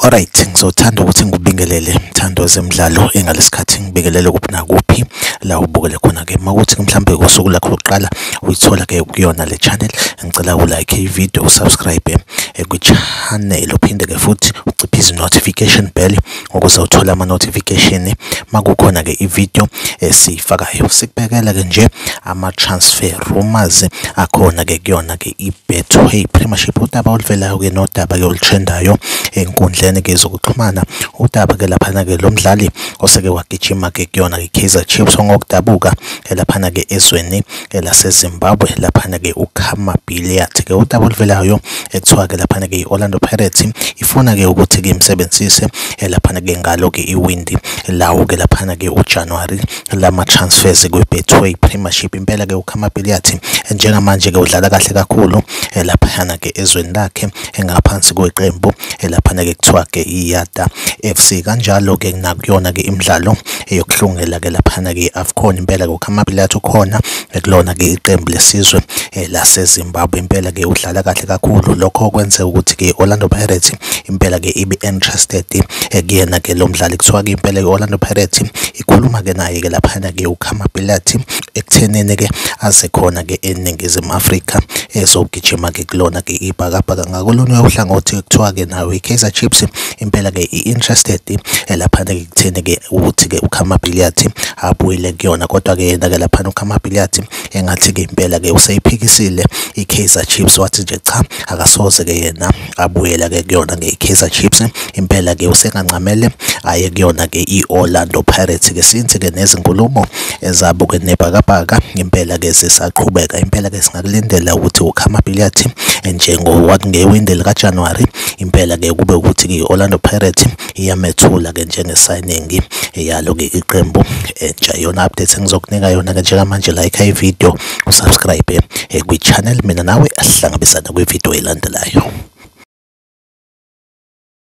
Alright, ngizothanda ukuthi ngikubingelele mthando zemidlalo engalesikhathi ngibingelele kuphi nakuphi la ubukele khona ke makuthi mhlambe usuku lakho lokuqala uyithola ke kuyona le channel ngicela ulike i-video usubscribe ku-channel uphinde ke futhi uciphe notification bell ukuze uthole ama notification makukhona ke i-video esifakayo. Sikubekela ke nje ama transfer rumors akhona ke kuyona ke i-Betway Premiership udaba oluvelayo ke nodaba ke olutrendayo enkundleni ke zokuxhumana udaba ke laphana ke lo mdlali oseke wagijima ke kuyona ke Kaizer Chiefs ngokudabuka laphana ke ezweni laseZimbabwe laphana ke uKhama Billiat ke udaba oluvelayo ekuthiwa ke laphana ke iOrlando Pirates ifuna ke ukuthi ke imsebenzise laphana ke ngalo ke iwindi lawo ke laphana ke uJanuary lama transfers kweBetway Premiership impela ke uKhama Billiat njengamanje ke udlala kahle kakhulu laphana ke ezweni lakhe engaphansi kweqembu laphana ke kuthiwa ke iYada FC kanjalo ke nakuyona ke imidlalo eyokuhlungela ke laphana ke AFCON impela ke uKhama Billiat ukhona ekulona ke iqembu lesizwe laseZimbabwe impela ke udlala kahle kakhulu lokho kwenze ukuthi ke Orlando Pirates impela ke ibe interested kuyena ke lo mdlali kuthiwa ke impela ke Orlando Pirates ikhuluma ke naye ke laphana ke uKhama Billiat ekuthenene ke aze khona ke eNingizimu Afrika ezogijima ke kulona ke ibhakabhaka ngakolona uhlangothi kuthiwa ke nawe iKaizer Chiefs impela ke interested laphana ke kuthene ke ukuthi ke uKhama Billiat abuyele kuyona kodwa ke yena ke laphana uKhama Billiat engathi ke impela ke useyiphikisile iKaizer Chiefs wathi nje cha akasoze ke yena abuyela ke kuyona ke iKaizer Chiefs impela ke usengancamele aye kuyona ke iOrlando Pirates ke since ke nezinkulumo ezabo ke nebhakabhaka impela ke zisaqhubeka impela ke singakulindela ukuthi uKhama Billiat njengowathi ngewindi lika January impela ke kube ukuthi ke iOrlando Pirates iyamethula ke njenge signing yalo ke iqembu entsha. Yona update engizokunika yona ke njengamanje like i-video usubscribe kwi-channel mina nawe asihlangabezana kwi-video elandelayo.